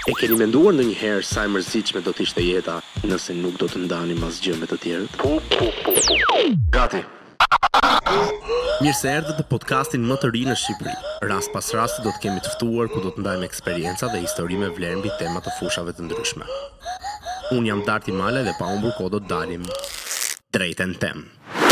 E keni menduar ndonjëherë sa e mërzitshme do të ishte jeta nëse nuk do të ndanim asgjë me të tjerët? Gati. Mirë se erdhët në podcastin më të ri në Shqipëri. Rast pas rasti do të kemi të ftuar ku do të ndajmë eksperienca dhe histori me vlerë mbi tema të fushave të ndryshme. Unë jam Darti Male dhe pa humbur kohë do të dalim drejt në temë.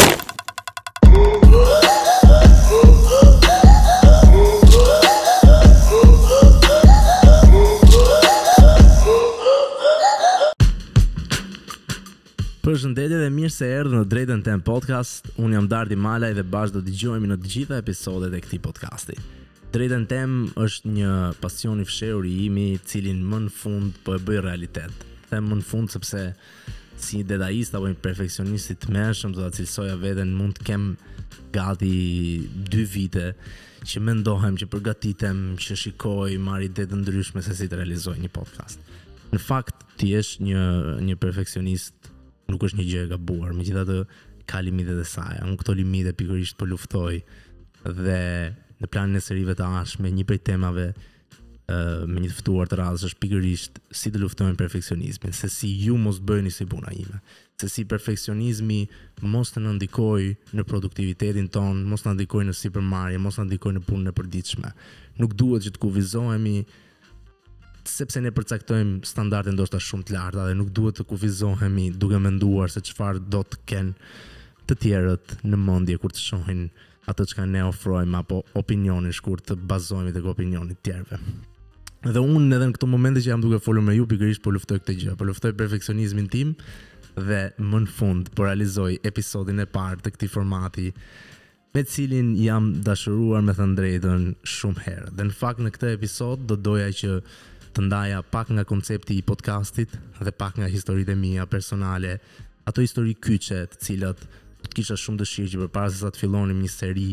Përshëndetje dhe mirë se erdhë në Drejtën Tem podcast. Unë jam Darti Malaj dhe bashkë do dëgjojmë në të gjitha episodet e këtij podcasti. Drejtën Tem është një pasion i fshehur i imi, cilin më në fund po e bëj realitet. Them më në fund sepse si detajist apo një perfeksionist i tmerrshëm do ta cilësoja veten mund të kem gati 2 vite që mendohem, që përgatitem, që shikoj, marr ide të ndryshme se si të realizoj një podcast. Në fakt, ti je një perfeksionist nuk është një gjë e gabuar, megjithatë ka limitet e saj. Unë këto limite pikërisht po luftoj dhe në planin e serive të ardhshme një prej temave me një të ftuar të radhës është pikërisht si të luftojmë perfeksionizmin, se si ju mos bëheni si puna ime, se si perfeksionizmi mos të na ndikojë në produktivitetin ton, mos na ndikojë në sipërmarrje, mos na ndikojë në punën e përditshme. Nuk duhet që të kufizohemi sepse ne përcaktojmë standarde ndoshta shumë të larta dhe nuk duhet të kufizohemi duke menduar se çfarë do të kenë të tjerët në mendje kur të shohin atë çka ne ofrojmë apo opinionin shkurt të bazohemi tek opinioni të tjerëve. Dhe unë edhe në këto momente që jam duke folur me ju pikërisht po luftoj këtë gjë, po luftoj perfeksionizmin tim dhe më në fund po realizoj episodin e parë të këtij formati me cilin jam dashuruar me thënë drejtën shumë herë. Dhe në fakt në këtë episod do doja që të ndaja pak nga koncepti i podcastit dhe pak nga historitë e mia personale, ato histori kyçe të cilat do të kisha shumë dëshirë që përpara se sa të fillonim një seri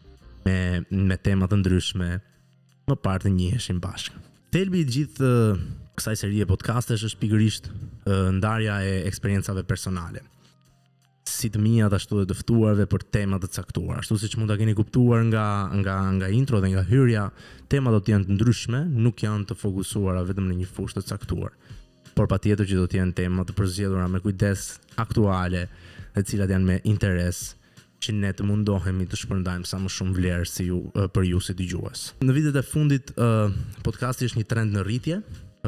me tema të ndryshme, më parë të njiheshim bashkë. Thelbi i gjithë kësaj serie podcastesh është pikërisht ndarja e eksperiencave personale, si të mia ashtu dhe të ftuarve për tema të caktuara. Ashtu siç mund ta keni kuptuar nga intro dhe nga hyrja, temat do të jenë të ndryshme, nuk janë të fokusuara vetëm në një fushë të caktuar, por patjetër që do të jenë tema të përzgjedhura me kujdes, aktuale, dhe të cilat janë me interes që ne të mundohemi të shpërndajmë sa më shumë vlerë për ju si dëgjues. Në vitet e fundit podcasti është një trend në rritje.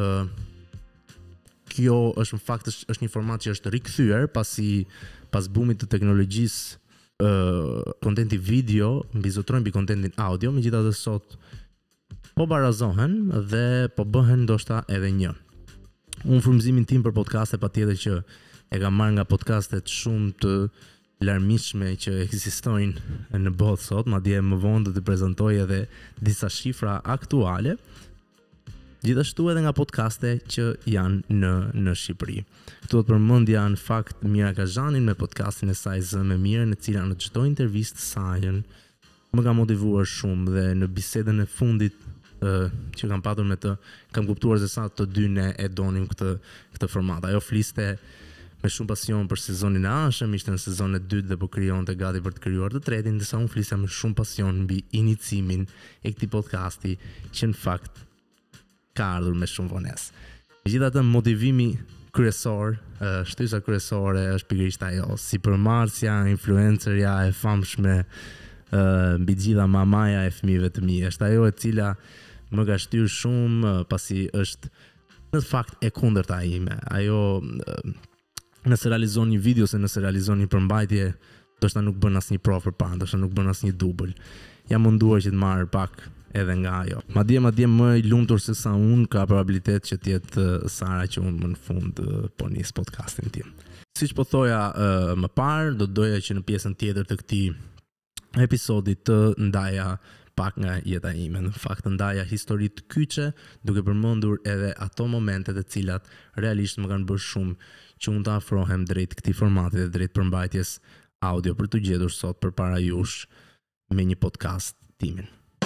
Kjo është në fakt është një format që është rikthyer pas boomit të teknologjisë, kontenti video mbizotrojnë mbi kontentin audio, megjithatë sot po barazohen dhe po bëhen ndoshta edhe një. Unë frymëzimin tim për podcaste patjetër që e kam marrë nga podcastet shumë të larmishme që ekzistojnë në botë sot, madje më vonë do të prezantoj edhe disa shifra aktuale. Gjithashtu edhe nga podcaste që janë në Shqipëri. Këtu do të përmendja në fakt Mira Kazhanin me podcastin e saj Zë me Mirë, në cila në çdo intervistë të saj më ka motivuar shumë dhe në bisedën e fundit që kam patur me të, kam kuptuar se sa të dy ne e donim këtë format. Ajo fliste me shumë pasion për sezonin e ardhshëm, ishte në sezonin e dytë dhe po krijonte gati për të krijuar të tretin, ndërsa unë flisja me shumë pasion mbi inicimin e këtij podcasti që në fakt ka ardhur me shumë vonesë. Megjithatë, motivimi kryesor, shtysa kryesore është pikërisht ajo, sipërmarrësia, influencerja e famshme mbi gjitha mamaja e fëmijëve të mi. Është ajo e cila më ka shtyr shumë pasi është në fakt e kundërta ime. Ajo nëse realizon një video ose nëse realizon një përmbajtje, ndoshta nuk bën asnjë provë përpara, ndoshta nuk bën asnjë dubël. Jam munduar që të marr pak edhe nga ajo. Madje më i lumtur se sa unë ka probabilitet që të jetë Sara që unë më në fund po nis podcastin tim. Siç po thoja më parë, do doja që në pjesën tjetër të këtij episodi të ndaja pak nga jeta ime. Në fakt të ndaja histori të kyçe, duke përmendur edhe ato momente të cilat realisht më kanë bërë shumë që unë të afrohem drejt këtij formati dhe drejt përmbajtjes audio për të gjetur sot përpara jush me një podcast timin.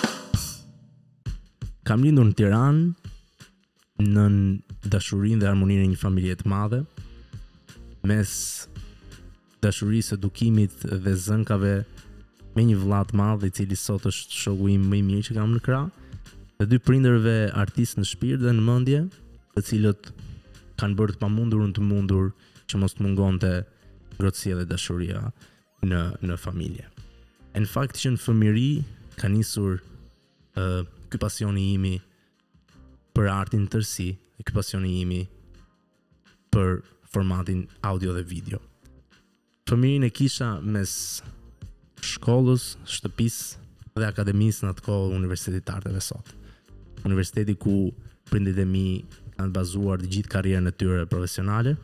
Kam lindur në Tiranë në dashurinë dhe harmoninë e një familje të madhe, mes dashurisë, edukimit dhe zënkave me një vëlla të madh i cili sot është shoku im më i mirë që kam në krah, dhe 2 prindërve artistë në shpirt dhe në mendje, të cilët kanë bërë të pamundurën të mundur që mos të mungonte ngrohtësia dhe dashuria në familje. E në fakt që në fëmijëri ka nisur ky pasioni imi për artin tërësi, dhe ky pasioni imi për formatin audio dhe video. Fëmijërin e kisha mes shkollës, shtëpisë dhe akademisë në atë kohë universitetit të arteve sot. Universiteti ku prindit e mi kanë bazuar të gjithë karrierën e tyre profesionale.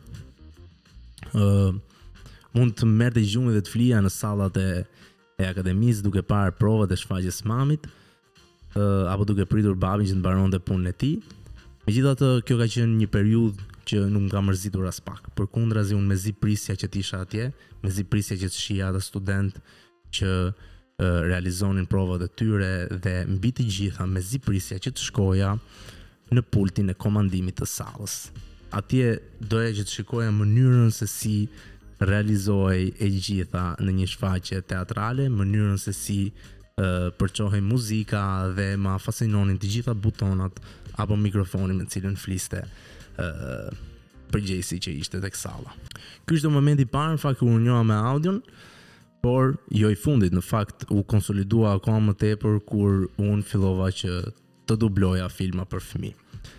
Mund të merrte gjumin dhe të flija në sallat e akademisë duke parë provat e shfaqjes mamit, apo duke pritur babin që të mbaronte punën e tij. Megjithatë, kjo ka qenë një periudhë që nuk më ka mërzitur as pak. Përkundrazi unë mezi prisja që t'isha atje, mezi prisja që të shija ata student që realizonin provat e tyre dhe mbi të gjitha mezi prisja që të shkoja në pultin e komandimit të sallës. Atje doja që të shikoja mënyrën se si realizohej e gjitha në një shfaqje teatrale, mënyrën se si përçohej muzika dhe ma fascinonin të gjitha butonat apo mikrofoni me cilën fliste përgjegjësi që ishte tek salla. Ky ishte momenti i parë në fakt kur unë njoha me audion, por jo i fundit, në fakt u konsolidua akoma më tepër kur unë fillova që të dubloja filma për fëmijë.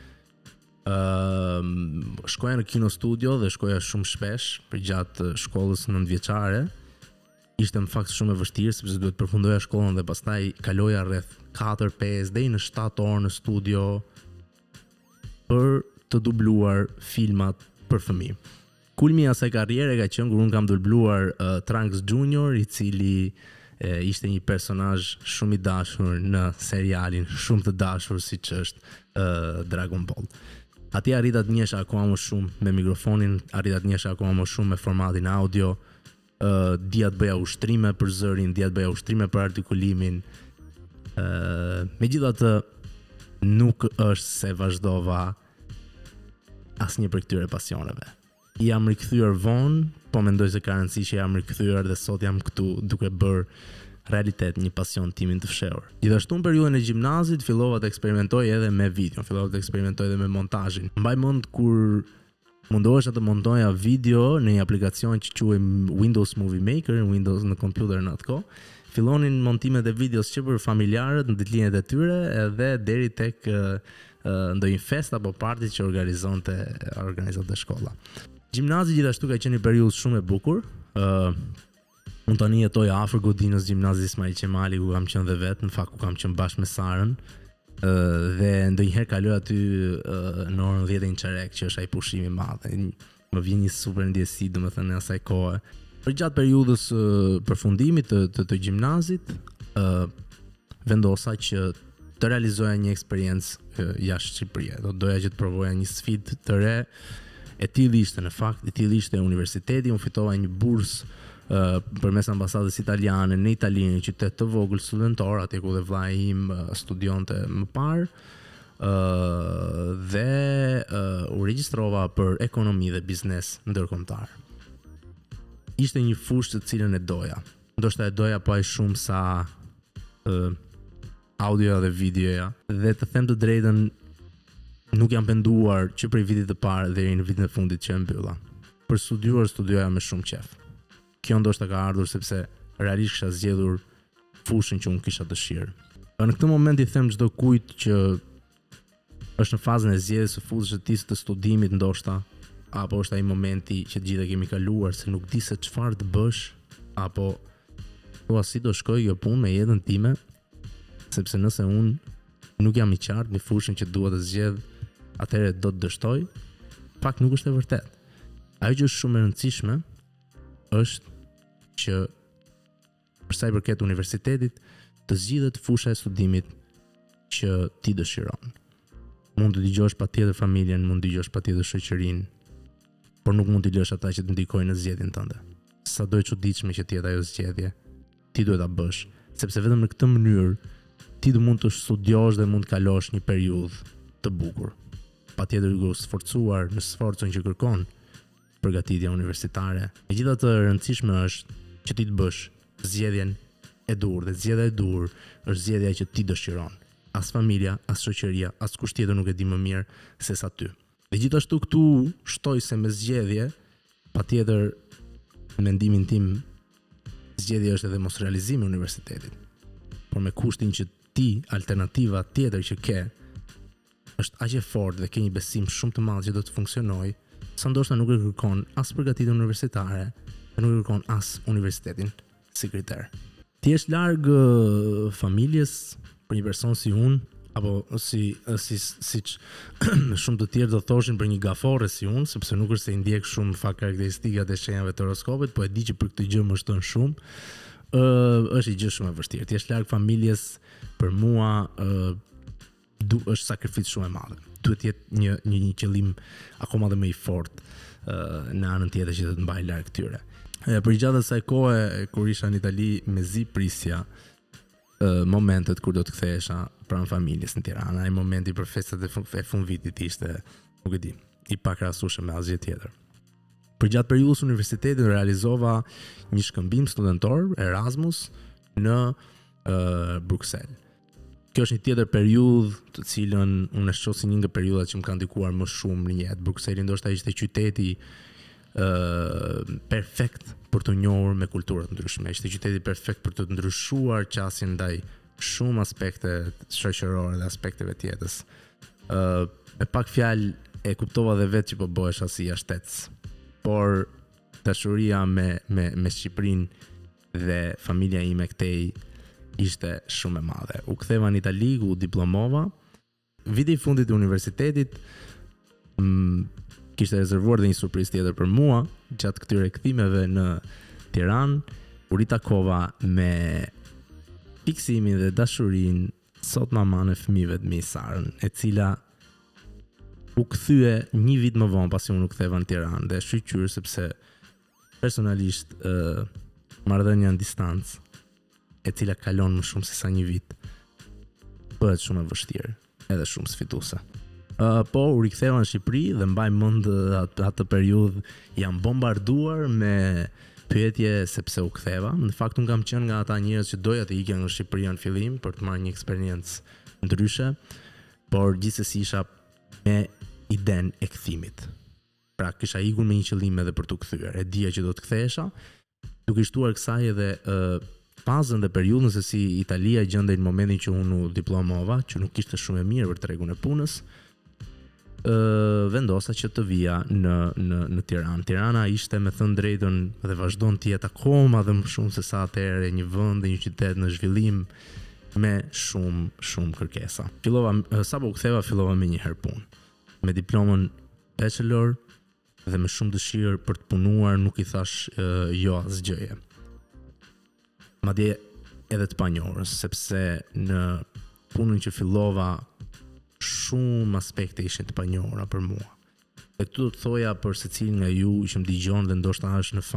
Shkoja në kino studio dhe shkoja shumë shpesh për gjatë shkollës nëntëvjeçare. Ishte në fakt shumë e vështirë sepse duhet përfundoja shkollën dhe pastaj kaloja rreth 4-5 deri në 7 orë në studio për të dubluar filmat për fëmijë. Kulmi i asaj karriere ka qenë kur unë kam dubluar Trunks Junior, i cili ishte një personazh shumë i dashur në serialin shumë të dashur siç është Dragon Ball. Atje arrita të njesha akoma më shumë me mikrofonin, arrita të njesha akoma më shumë me formatin audio, dija të bëja ushtrime për zërin, dija të bëja ushtrime për artikulimin. Megjithatë, nuk është se vazhdova asnjë prej këtyre pasioneve. Jam rikthyer vonë, po mendoj se ka rëndësi që jam rikthyer dhe sot jam këtu duke bërë realitet një pasion timin të fshehur. Gjithashtu në periudhën e gjimnazit fillova të eksperimentoj edhe me video, fillova të eksperimentoj edhe me montazhin. Mbaj mend kur mundohesha të montoja video në një aplikacion që quhej Windows Movie Maker, Windows në kompjuter në atë kohë. Fillonin montimet e videos që për familjarët në ditëlinjet e tyre edhe deri tek ndonjë fest apo party që organizonte shkolla. Gjimnazi gjithashtu ka qenë një periudhë shumë e bukur. Unë tani jetoj afër godinës gjimnazit Ismail Qemali ku kam qenë dhe vetë, në fakt ku kam qenë bashkë me Sarën. Dhe ndonjëherë kaloj aty në orën 10:15 që është ai pushimi i madh. Më vjen një super ndjesi, domethënë në asaj kohe. Për gjatë periudhës përfundimit të gjimnazit, vendosa që të realizoja një eksperiencë jashtë Shqipërisë. Doja që të provoja një sfidë të re. E tillë ishte në fakt, e tillë ishte universiteti, unë fitova një bursë përmes ambasadës italiane në Itali, një qytet të vogël studentor, atje ku dhe vllai im studionte më parë, dhe u regjistrova për ekonomi dhe biznes ndërkombëtar. Ishte një fushë të cilën e doja. Ndoshta e doja po aq shumë sa audioja dhe videoja. Dhe të them të drejtën, nuk jam penduar që prej vitit të parë deri në vitin e fundit që e mbylla. Për studioja me shumë qef. Kjo ndoshta ka ardhur sepse realisht kisha zgjedhur fushën që unë kisha dëshirë. Në këtë moment i them çdo kujt që është në fazën e zgjedhjes së fushës së tij të studimit ndoshta, apo është ai momenti që të gjithë kemi kaluar se nuk di se çfarë të bësh, apo thua si do shkoj kjo punë me jetën time, sepse nëse unë nuk jam i qartë në fushën që dua të zgjedh, atëherë do të dështoj. Pak nuk është e vërtet. Ajo që është shumë e rëndësishme është që për sa i përket universitetit të zgjidhet fusha e studimit që ti dëshiron. Mund të dëgjosh patjetër familjen, mund të dëgjosh patjetër shoqërinë, por nuk mund të lësh ata që të ndikojnë në zgjedhjen tënde. Sado e çuditshme që të jetë ajo zgjedhje, ti duhet ta bësh, sepse vetëm në këtë mënyrë ti do mund të studiosh dhe mund të kalosh një periudhë të bukur. Patjetër duke u sforcuar në sforcun që kërkon përgatitja universitare. Megjithatë, e rëndësishme është që ti të bësh zgjedhjen e dur, dhe zgjedhja e dur është zgjedhja që ti dëshiron. As familja, as shoqëria, as kusht tjetër nuk e di më mirë se sa ty. Dhe gjithashtu këtu shtoj se me zgjedhje, patjetër në mendimin tim, zgjedhja është edhe mos realizimi i universitetit. Por me kushtin që ti alternativa tjetër që ke është aq e fortë dhe ke një besim shumë të madh që do të funksionojë, sa ndoshta nuk e kërkon as përgatitjen universitare, dhe nuk e kërkon as universitetin si kriter. Ti je larg familjes për një person si unë, apo siç shumë të tjerë do thoshin për një gafore si unë, sepse nuk është se i ndjek shumë fakt karakteristikat e shenjave të horoskopit, po e di që për këtë gjë më shton shumë. Është një gjë shumë e vështirë. Ti je larg familjes, për mua është sakrificë shumë e madhe. Duhet të jetë një qëllim akoma dhe më i fortë në anën tjetër që të mbaj larg tyre. Për gjatë asaj kohe kur isha në Itali, mezi prisja momentet kur do të kthehesha pranë familjes në Tiranë. Ai momenti për festat e fundvitit ishte, nuk e di, i pakrahasueshëm me asgjë tjetër. Për gjatë periudhës universitetit realizova një shkëmbim studentor Erasmus në Bruxelles. Kjo është një tjetër periudhë të cilën unë e shoh si një nga periudhat që më kanë ndikuar më shumë në jetë. Bruxelles ndoshta ishte qyteti perfekt për të njohur me kultura të ndryshme. Ishte qyteti perfekt për të ndryshuar qasjen ndaj shumë aspekte shoqërore dhe aspekteve të jetës. Me pak fjalë e kuptova dhe vetë që po bëhesha si jashtec. Por dashuria me Shqipërinë dhe familja ime këtej ishte shumë e madhe. U ktheva në Itali, u diplomova. Viti i fundit të universitetit kishte rezervuar dhe një surprizë tjetër për mua gjatë këtyre kthimeve në Tiranë, u ritakova me fiksimin dhe dashurinë sot maman e fëmijëve të mi Sarën, e cila u kthye një vit më vonë pasi unë u ktheva në Tiranë dhe shqyr sepse personalisht marrëdhënia në distancë, e cila kalon më shumë se sa një vit, bëhet shumë e vështirë, edhe shumë sfiduese. Po u riktheva në Shqipëri dhe mbaj mend atë periudhë jam bombarduar me pyetje sepse u ktheva. Në fakt unë kam qenë nga ata njerëz që doja të ikja nga Shqipëria në fillim për të marrë një eksperiencë ndryshe, por gjithsesi isha me idenë e kthimit. Pra kisha ikur me një qëllim edhe për të kthyer. E dija që do të kthehesha, duke shtuar kësaj edhe fazën dhe periudhën se si Italia gjendej në momentin që unë u diplomova, që nuk ishte shumë e mirë për tregun e punës. Vendosa që të vija në Tiranë. Tirana ishte, me thënë drejtën, dhe vazhdon të jetë akoma dhe më shumë se sa atëherë një vend dhe një qytet në zhvillim me shumë kërkesa. Sapo u ktheva, fillova me një herë punë. Me diplomën bachelor dhe me shumë dëshirë për të punuar, nuk i thash jo asgjëje. Madje edhe të panjohur, sepse në punën që fillova shumë aspekte ishin të panjohura për mua. Dhe këtu do të thoja për secilin nga ju që më dëgjon dhe ndoshta është në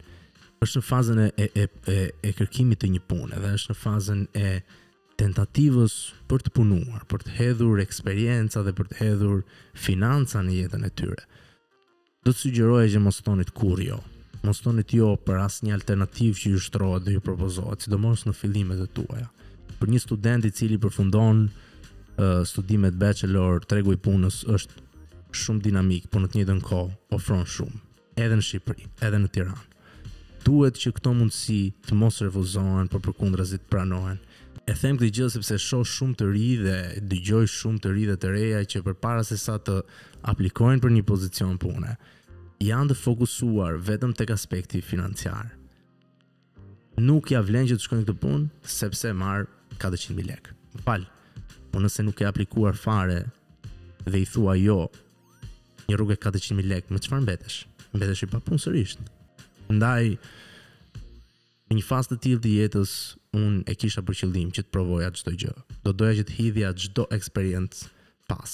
fazën e kërkimit të një pune, dhe është në fazën e tentativës për të punuar, për të hedhur eksperjenca dhe për të hedhur financa në jetën e tyre. Do të sugjeroja që mos tonit kur jo. Mos tonit jo për asnjë alternativë që ju shtrohet dhe ju propozohet, sidomos në fillimet e tuaja. Për një student i cili përfundon studimet bachelor, tregu i punës është shumë dinamik, por në të njëjtën kohë ofron shumë, edhe në Shqipëri, edhe në Tiranë. Duhet që këto mundësi të mos refuzohen, por përkundrazi të pranohen. E them këtë gjë sepse shoh shumë të ri dhe dëgjoj shumë të ri dhe të reja që përpara se sa të aplikojnë për një pozicion pune, janë të fokusuar vetëm tek aspekti financiar. Nuk ja vlen që të shkojnë këtë punë sepse marr 400.000 lekë. Fal. Po nëse nuk e aplikuar fare dhe i thua jo një rrugë 400.000 lekë, me çfarë mbetesh? Mbetesh i papunësërisht. Ndaj në një fazë të tillë të jetës unë e kisha për qëllim që të provoja çdo gjë. Do doja që të hidhja çdo eksperiencë pas.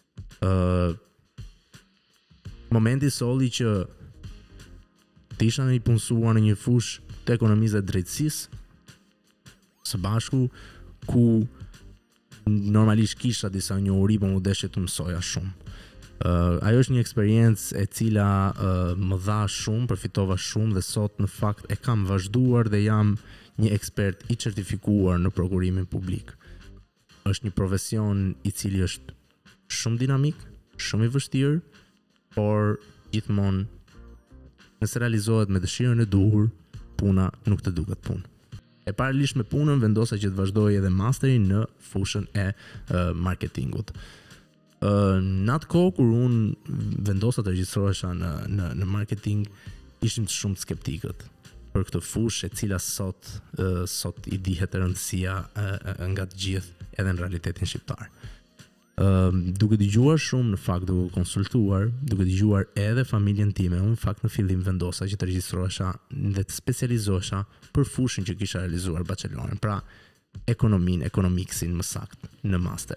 Momenti solli që të isha në i punësuar në një fushë të ekonomisë dhe drejtësisë së bashku ku normalisht kisha disa njohuri, por më deshje të mësoja shumë. Ajo është një eksperiencë e cila më dha shumë, përfitova shumë dhe sot në fakt e kam vazhduar dhe jam një ekspert i certifikuar në prokurimin publik. Është një profesion i cili është shumë dinamik, shumë i vështirë, por gjithmonë nëse realizohet me dëshirën e duhur, puna nuk të duket punë. E paralisht me punën vendosa që të vazhdoj edhe masterin në fushën e marketingut. Në atë kohë kur unë vendosa të regjistrohesha në marketing, ishim të shumë skeptikët për këtë fushë e cila sot i dihet rëndësia nga të gjithë edhe në realitetin shqiptar. Duke dëgjuar shumë, në fakt duke konsultuar, duke dëgjuar edhe familjen time, unë në fakt në fillim vendosa që të regjistrohesha dhe të specializohesha për fushën që kisha realizuar bachelorin, pra ekonomiksin më sakt në master.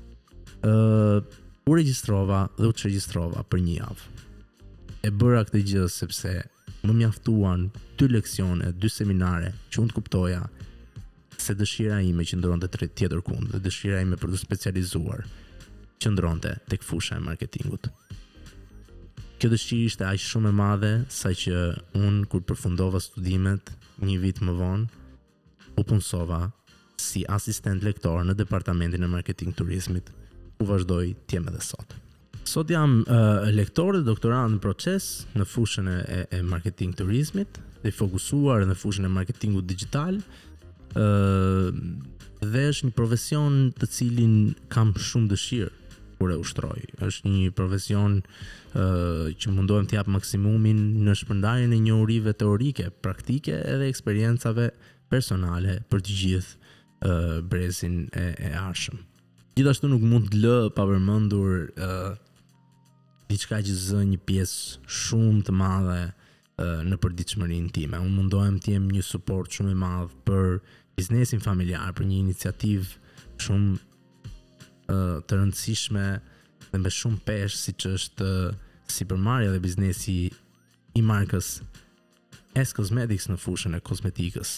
U regjistrova dhe u të regjistrova për 1 javë. E bëra këtë gjë sepse më mjaftuan 2 leksione, 2 seminare që unë të kuptoja se dëshira ime qëndronte tjetër kund dhe dëshira ime për të specializuar qëndronte tek fusha e marketingut. Kjo dëshirë ishte aq shumë e madhe sa që unë kur përfundova studimet 1 vit më vonë u punësova si asistent lektor në departamentin e marketing turizmit, ku vazhdoj të jem edhe sot. Sot jam lektor dhe doktorant në proces në fushën e marketing turizmit dhe fokusuar në fushën e marketingut digital. Dhe është një profesion të cilin kam shumë dëshirë kur e ushtroj. Është një profesion që mundohem të jap maksimumin në shpërndarjen e njohurive teorike, praktike edhe eksperiencave personale për të gjithë brezin e ardhshëm. Gjithashtu nuk mund të lë pa përmendur diçka që zë një pjesë shumë të madhe në përditshmërinë time. Unë mundohem të jem një suport shumë i madh për biznesin familjar, për një iniciativë shumë të rëndësishme dhe me shumë peshë, siç është sipërmarrja dhe biznesi i markës S Cosmetics në fushën e kozmetikës.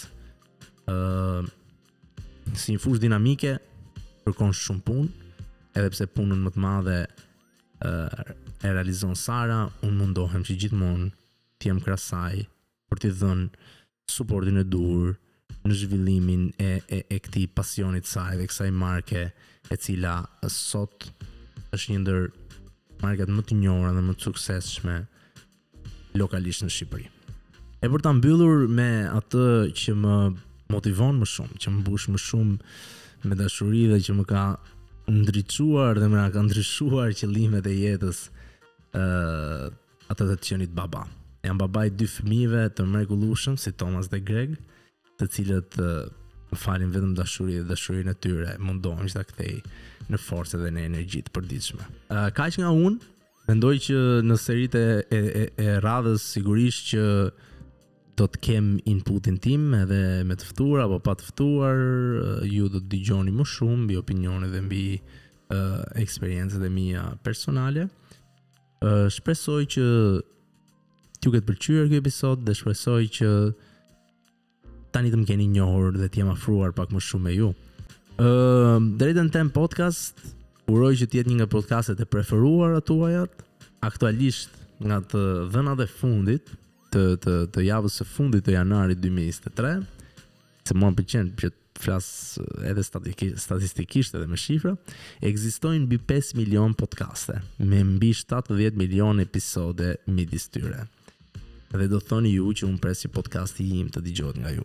Si një fushë dinamike, kërkon shumë punë, edhe pse punën më të madhe e realizon Sara, unë mundohem që gjithmonë të jem krah saj për t'i dhënë suportin e duhur në zhvillimin e këtij pasionit saj dhe kësaj marke e cila sot është një ndër markat më të njohura dhe më të suksesshme lokalisht në Shqipëri. E për ta mbyllur me atë që më motivon më shumë, që më mbush më shumë me dashuri dhe që më ka ndriçuar dhe më ka ndryshuar qëllimet e jetës, atë të qenit baba. Jam baba i 2 fëmijëve të mrekullueshëm si Thomas dhe Greg, të cilët më falin vetëm dashuri dhe dashurinë e tyre mundohem që ta kthej në forcë dhe në energji të përditshme. Kaq nga unë, mendoj që në seritë e radhës sigurisht që do të kem inputin tim edhe me të ftuar apo pa të ftuar, ju do të dëgjoni më shumë mbi opinionet dhe mbi eksperiencët e mia personale. Shpresoj që t'ju ketë pëlqyer ky episod dhe shpresoj që tani të më keni njohur dhe t'jem afruar pak më shumë me ju. Drejtën Tem podcast, uroj që t'jetë një nga podcastet e preferuara tuajat, aktualisht nga të dhënat e fundit, të javës së fundit të janarit 2023, se mua më pëlqen që të flas edhe statistikisht edhe me shifra, ekzistojnë mbi 5 milion podcaste, me mbi 70 milion episode midis tyre. Dhe do thoni ju që unë presi podcasti im të dëgjohet nga ju.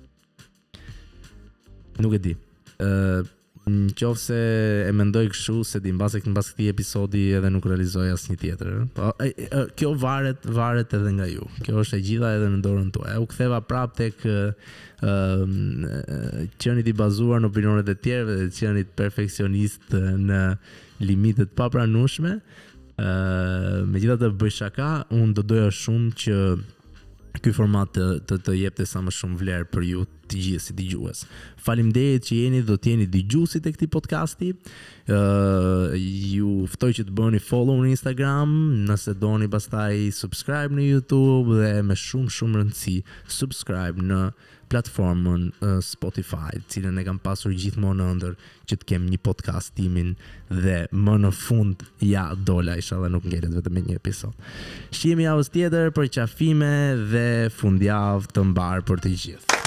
Nuk e di. Nëse e mendoj kështu, se di mbas këtij episodi edhe nuk realizoj asnjë tjetër. Po kjo varet edhe nga ju. Kjo është e gjitha edhe në dorën tuaj. U ktheva prapë tek qenit i bazuar në opinionet e tjerëve dhe qenit perfeksionist në limitet papranueshme. Megjithatë bëj shaka, unë do doja shumë që ky format të jepte sa më shumë vlerë për ju të gjithë si dëgjues. Faleminderit që jeni do të jeni dëgjuesit e këtij podcasti. Ju ftoj që të bëni follow në Instagram, nëse doni pastaj subscribe në YouTube dhe me shumë rëndësi subscribe në platformën Spotify, cilën e kam pasur gjithmonë ëndër që të kem një podcast timin dhe më në fund dola, inshallah nuk ngelet vetëm me një episod. Shihemi javës tjetër për qafime dhe fundjavë të mbar për të gjithë.